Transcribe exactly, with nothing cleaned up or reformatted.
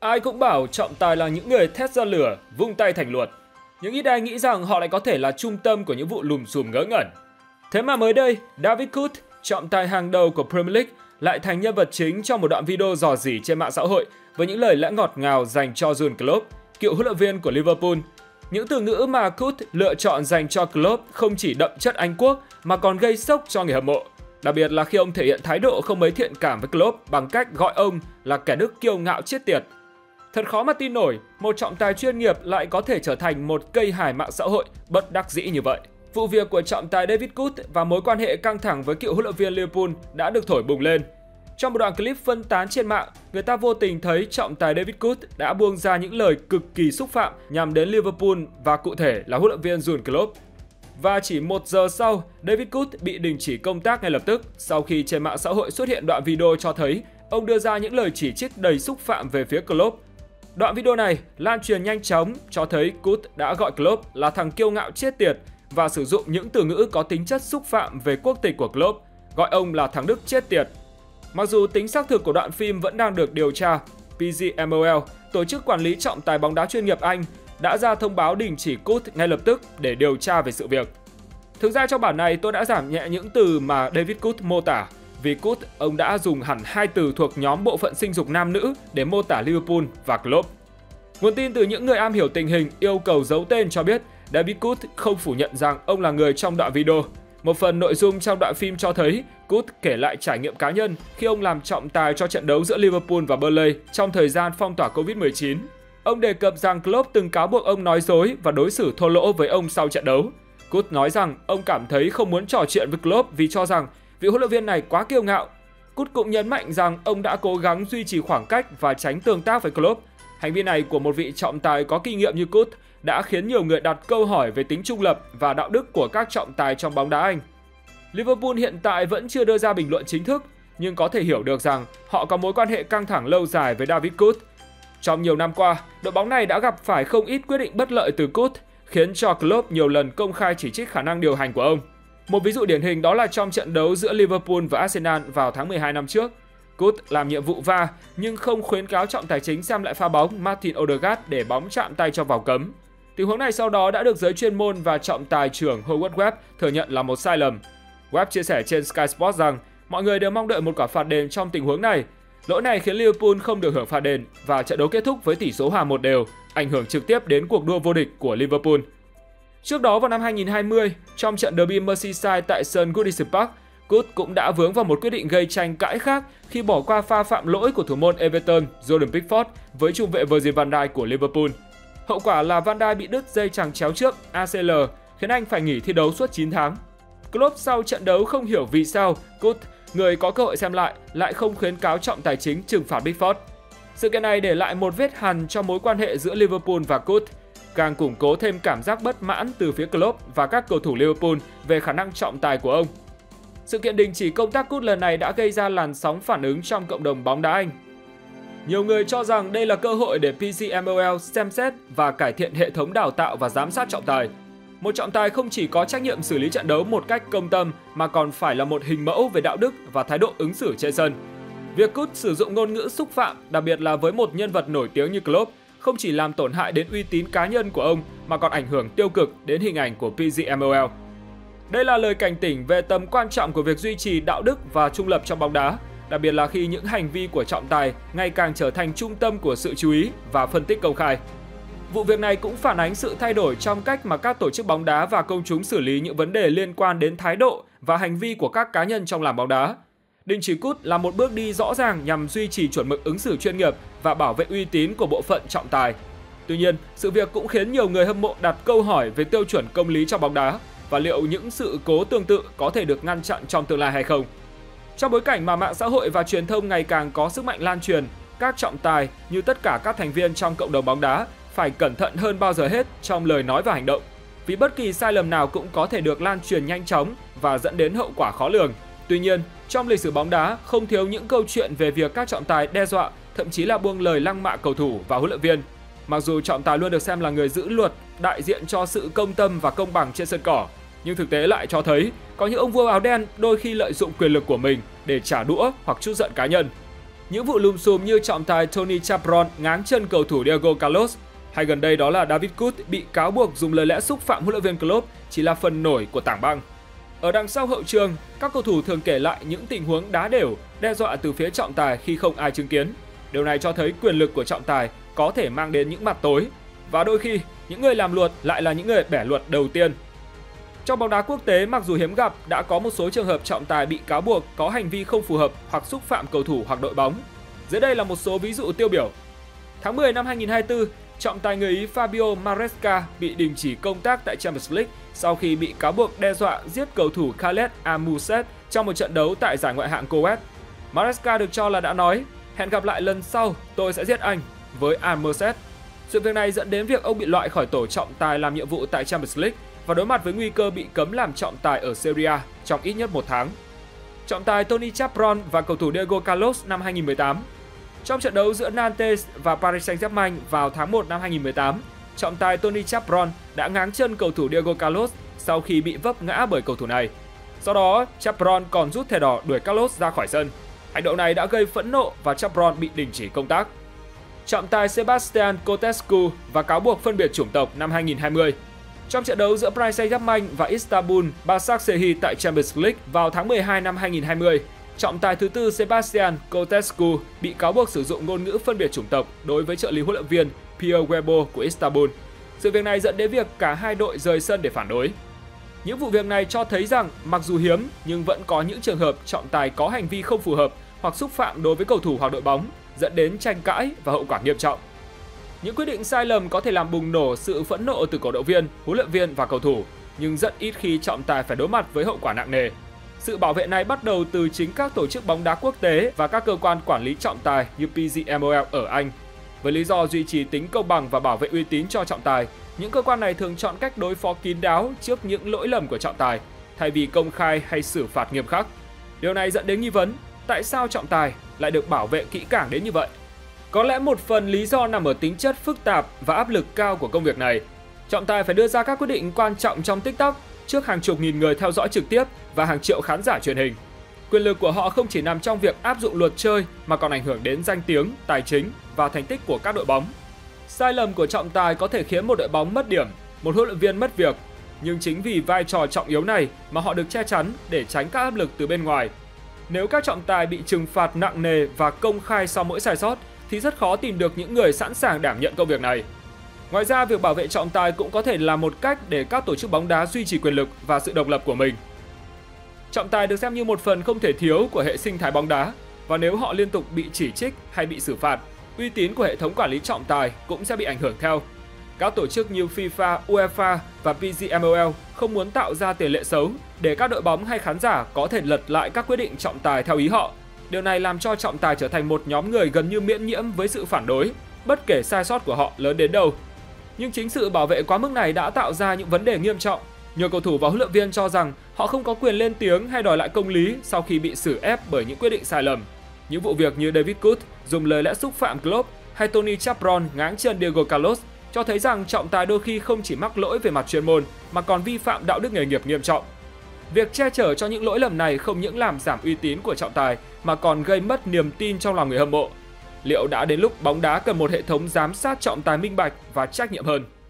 Ai cũng bảo trọng tài là những người thét ra lửa, vung tay thành luật. Nhưng ít ai nghĩ rằng họ lại có thể là trung tâm của những vụ lùm xùm ngớ ngẩn. Thế mà mới đây, David Coote, trọng tài hàng đầu của Premier League, lại thành nhân vật chính trong một đoạn video rò rỉ trên mạng xã hội với những lời lẽ ngọt ngào dành cho Jurgen Klopp, cựu huấn luyện viên của Liverpool. Những từ ngữ mà Coote lựa chọn dành cho Klopp không chỉ đậm chất Anh quốc mà còn gây sốc cho người hâm mộ. Đặc biệt là khi ông thể hiện thái độ không mấy thiện cảm với Klopp bằng cách gọi ông là kẻ Đức kiêu ngạo chết tiệt. Thật khó mà tin nổi, một trọng tài chuyên nghiệp lại có thể trở thành một cây hài mạng xã hội bất đắc dĩ như vậy. Vụ việc của trọng tài David Coote và mối quan hệ căng thẳng với cựu huấn luyện viên Liverpool đã được thổi bùng lên. Trong một đoạn clip phân tán trên mạng, người ta vô tình thấy trọng tài David Coote đã buông ra những lời cực kỳ xúc phạm nhằm đến Liverpool và cụ thể là huấn luyện viên Jurgen Klopp. Và chỉ một giờ sau, David Coote bị đình chỉ công tác ngay lập tức sau khi trên mạng xã hội xuất hiện đoạn video cho thấy ông đưa ra những lời chỉ trích đầy xúc phạm về phía Klopp. Đoạn video này lan truyền nhanh chóng cho thấy Coote đã gọi Klopp là thằng kiêu ngạo chết tiệt và sử dụng những từ ngữ có tính chất xúc phạm về quốc tịch của Klopp, gọi ông là thằng Đức chết tiệt. Mặc dù tính xác thực của đoạn phim vẫn đang được điều tra, pê giê em o lờ, tổ chức quản lý trọng tài bóng đá chuyên nghiệp Anh, đã ra thông báo đình chỉ Coote ngay lập tức để điều tra về sự việc. Thực ra trong bản này tôi đã giảm nhẹ những từ mà David Coote mô tả, vì Coote ông đã dùng hẳn hai từ thuộc nhóm bộ phận sinh dục nam nữ để mô tả Liverpool và Klopp. Nguồn tin từ những người am hiểu tình hình yêu cầu giấu tên cho biết David Coote không phủ nhận rằng ông là người trong đoạn video. Một phần nội dung trong đoạn phim cho thấy Coote kể lại trải nghiệm cá nhân khi ông làm trọng tài cho trận đấu giữa Liverpool và Burnley trong thời gian phong tỏa Covid mười chín. Ông đề cập rằng Klopp từng cáo buộc ông nói dối và đối xử thô lỗ với ông sau trận đấu. Coote nói rằng ông cảm thấy không muốn trò chuyện với Klopp vì cho rằng vị huấn luyện viên này quá kiêu ngạo. Coote cũng nhấn mạnh rằng ông đã cố gắng duy trì khoảng cách và tránh tương tác với Klopp. Hành vi này của một vị trọng tài có kinh nghiệm như Coote đã khiến nhiều người đặt câu hỏi về tính trung lập và đạo đức của các trọng tài trong bóng đá Anh. Liverpool hiện tại vẫn chưa đưa ra bình luận chính thức, nhưng có thể hiểu được rằng họ có mối quan hệ căng thẳng lâu dài với David Coote. Trong nhiều năm qua, đội bóng này đã gặp phải không ít quyết định bất lợi từ Coote, khiến cho Klopp nhiều lần công khai chỉ trích khả năng điều hành của ông. Một ví dụ điển hình đó là trong trận đấu giữa Liverpool và Arsenal vào tháng mười hai năm trước. Coote làm nhiệm vụ va nhưng không khuyến cáo trọng tài chính xem lại pha bóng Martin Odegaard để bóng chạm tay cho vào cấm. Tình huống này sau đó đã được giới chuyên môn và trọng tài trưởng Howard Webb thừa nhận là một sai lầm. Webb chia sẻ trên Sky Sports rằng mọi người đều mong đợi một quả phạt đền trong tình huống này. Lỗi này khiến Liverpool không được hưởng phạt đền và trận đấu kết thúc với tỷ số hòa một đều, ảnh hưởng trực tiếp đến cuộc đua vô địch của Liverpool. Trước đó vào năm hai nghìn không trăm hai mươi, trong trận derby Merseyside tại sân Goodison Park, Coote cũng đã vướng vào một quyết định gây tranh cãi khác khi bỏ qua pha phạm lỗi của thủ môn Everton Jordan Pickford với trung vệ Virgil van Dijk của Liverpool. Hậu quả là Van Dijk bị đứt dây chằng chéo trước a xê lờ, khiến anh phải nghỉ thi đấu suốt chín tháng. Klopp sau trận đấu không hiểu vì sao Coote, người có cơ hội xem lại, lại không khuyến cáo trọng tài chính trừng phạt Pickford. Sự kiện này để lại một vết hằn cho mối quan hệ giữa Liverpool và Coote, càng củng cố thêm cảm giác bất mãn từ phía Klopp và các cầu thủ Liverpool về khả năng trọng tài của ông. Sự kiện đình chỉ công tác Coote lần này đã gây ra làn sóng phản ứng trong cộng đồng bóng đá Anh. Nhiều người cho rằng đây là cơ hội để pê giê em o lờ xem xét và cải thiện hệ thống đào tạo và giám sát trọng tài. Một trọng tài không chỉ có trách nhiệm xử lý trận đấu một cách công tâm mà còn phải là một hình mẫu về đạo đức và thái độ ứng xử trên sân. Việc Coote sử dụng ngôn ngữ xúc phạm, đặc biệt là với một nhân vật nổi tiếng như Klopp, không chỉ làm tổn hại đến uy tín cá nhân của ông mà còn ảnh hưởng tiêu cực đến hình ảnh của pê giê em o lờ. Đây là lời cảnh tỉnh về tầm quan trọng của việc duy trì đạo đức và trung lập trong bóng đá, đặc biệt là khi những hành vi của trọng tài ngày càng trở thành trung tâm của sự chú ý và phân tích công khai. Vụ việc này cũng phản ánh sự thay đổi trong cách mà các tổ chức bóng đá và công chúng xử lý những vấn đề liên quan đến thái độ và hành vi của các cá nhân trong làng bóng đá. Đình chỉ Coote là một bước đi rõ ràng nhằm duy trì chuẩn mực ứng xử chuyên nghiệp và bảo vệ uy tín của bộ phận trọng tài. Tuy nhiên, sự việc cũng khiến nhiều người hâm mộ đặt câu hỏi về tiêu chuẩn công lý trong bóng đá và liệu những sự cố tương tự có thể được ngăn chặn trong tương lai hay không. Trong bối cảnh mà mạng xã hội và truyền thông ngày càng có sức mạnh lan truyền, các trọng tài như tất cả các thành viên trong cộng đồng bóng đá phải cẩn thận hơn bao giờ hết trong lời nói và hành động, vì bất kỳ sai lầm nào cũng có thể được lan truyền nhanh chóng và dẫn đến hậu quả khó lường. Tuy nhiên, trong lịch sử bóng đá không thiếu những câu chuyện về việc các trọng tài đe dọa, thậm chí là buông lời lăng mạ cầu thủ và huấn luyện viên. Mặc dù trọng tài luôn được xem là người giữ luật, đại diện cho sự công tâm và công bằng trên sân cỏ, nhưng thực tế lại cho thấy có những ông vua áo đen đôi khi lợi dụng quyền lực của mình để trả đũa hoặc trút giận cá nhân. Những vụ lùm xùm như trọng tài Tony Chapron ngáng chân cầu thủ Diego Carlos, hay gần đây đó là David Coote bị cáo buộc dùng lời lẽ xúc phạm huấn luyện viên Klopp chỉ là phần nổi của tảng băng. Ở đằng sau hậu trường, các cầu thủ thường kể lại những tình huống đá đều, đe dọa từ phía trọng tài khi không ai chứng kiến. Điều này cho thấy quyền lực của trọng tài có thể mang đến những mặt tối, và đôi khi những người làm luật lại là những người bẻ luật đầu tiên. Trong bóng đá quốc tế, mặc dù hiếm gặp, đã có một số trường hợp trọng tài bị cáo buộc có hành vi không phù hợp hoặc xúc phạm cầu thủ hoặc đội bóng. Dưới đây là một số ví dụ tiêu biểu. Tháng mười năm hai nghìn không trăm hai mươi tư, trọng tài người Ý Fabio Maresca bị đình chỉ công tác tại Champions League sau khi bị cáo buộc đe dọa giết cầu thủ Khaled Al-Murshed trong một trận đấu tại giải ngoại hạng Kuwait. Maresca được cho là đã nói, hẹn gặp lại lần sau, tôi sẽ giết anh, với Al-Murshed. Sự việc này dẫn đến việc ông bị loại khỏi tổ trọng tài làm nhiệm vụ tại Champions League và đối mặt với nguy cơ bị cấm làm trọng tài ở Serie A trong ít nhất một tháng. Trọng tài Tony Chapron và cầu thủ Diego Carlos năm hai nghìn không trăm mười tám. Trong trận đấu giữa Nantes và Paris Saint-Germain vào tháng một năm hai nghìn không trăm mười tám, trọng tài Tony Chapron đã ngáng chân cầu thủ Diego Carlos sau khi bị vấp ngã bởi cầu thủ này. Sau đó, Chapron còn rút thẻ đỏ đuổi Carlos ra khỏi sân. Hành động này đã gây phẫn nộ và Chapron bị đình chỉ công tác. Trọng tài Sebastian Cotescu và cáo buộc phân biệt chủng tộc năm hai nghìn không trăm hai mươi. Trong trận đấu giữa Paris Saint-Germain và Istanbul Başakşehir tại Champions League vào tháng mười hai năm hai nghìn không trăm hai mươi, trọng tài thứ tư Sebastian Cotescu bị cáo buộc sử dụng ngôn ngữ phân biệt chủng tộc đối với trợ lý huấn luyện viên Pierre Webo của Istanbul. Sự việc này dẫn đến việc cả hai đội rời sân để phản đối. Những vụ việc này cho thấy rằng mặc dù hiếm nhưng vẫn có những trường hợp trọng tài có hành vi không phù hợp hoặc xúc phạm đối với cầu thủ hoặc đội bóng, dẫn đến tranh cãi và hậu quả nghiêm trọng. Những quyết định sai lầm có thể làm bùng nổ sự phẫn nộ từ cổ động viên, huấn luyện viên và cầu thủ, nhưng rất ít khi trọng tài phải đối mặt với hậu quả nặng nề. Sự bảo vệ này bắt đầu từ chính các tổ chức bóng đá quốc tế và các cơ quan quản lý trọng tài như P G M O L ở Anh. Với lý do duy trì tính công bằng và bảo vệ uy tín cho trọng tài, những cơ quan này thường chọn cách đối phó kín đáo trước những lỗi lầm của trọng tài, thay vì công khai hay xử phạt nghiêm khắc. Điều này dẫn đến nghi vấn, tại sao trọng tài lại được bảo vệ kỹ càng đến như vậy? Có lẽ một phần lý do nằm ở tính chất phức tạp và áp lực cao của công việc này. Trọng tài phải đưa ra các quyết định quan trọng trong tích tắc trước hàng chục nghìn người theo dõi trực tiếp và hàng triệu khán giả truyền hình. Quyền lực của họ không chỉ nằm trong việc áp dụng luật chơi mà còn ảnh hưởng đến danh tiếng, tài chính và thành tích của các đội bóng. Sai lầm của trọng tài có thể khiến một đội bóng mất điểm, một huấn luyện viên mất việc, nhưng chính vì vai trò trọng yếu này mà họ được che chắn để tránh các áp lực từ bên ngoài. Nếu các trọng tài bị trừng phạt nặng nề và công khai sau mỗi sai sót thì rất khó tìm được những người sẵn sàng đảm nhận công việc này. Ngoài ra, việc bảo vệ trọng tài cũng có thể là một cách để các tổ chức bóng đá duy trì quyền lực và sự độc lập của mình. Trọng tài được xem như một phần không thể thiếu của hệ sinh thái bóng đá, và nếu họ liên tục bị chỉ trích hay bị xử phạt, uy tín của hệ thống quản lý trọng tài cũng sẽ bị ảnh hưởng theo. Các tổ chức như FIFA, UEFA và P G M O L không muốn tạo ra tiền lệ xấu để các đội bóng hay khán giả có thể lật lại các quyết định trọng tài theo ý họ. Điều này làm cho trọng tài trở thành một nhóm người gần như miễn nhiễm với sự phản đối, bất kể sai sót của họ lớn đến đâu. Nhưng chính sự bảo vệ quá mức này đã tạo ra những vấn đề nghiêm trọng. Nhiều cầu thủ và huấn luyện viên cho rằng họ không có quyền lên tiếng hay đòi lại công lý sau khi bị xử ép bởi những quyết định sai lầm. Những vụ việc như David Coote dùng lời lẽ xúc phạm Klopp hay Tony Chapron ngáng chân Diego Carlos cho thấy rằng trọng tài đôi khi không chỉ mắc lỗi về mặt chuyên môn mà còn vi phạm đạo đức nghề nghiệp nghiêm trọng. Việc che chở cho những lỗi lầm này không những làm giảm uy tín của trọng tài mà còn gây mất niềm tin trong lòng người hâm mộ. Liệu đã đến lúc bóng đá cần một hệ thống giám sát trọng tài minh bạch và trách nhiệm hơn?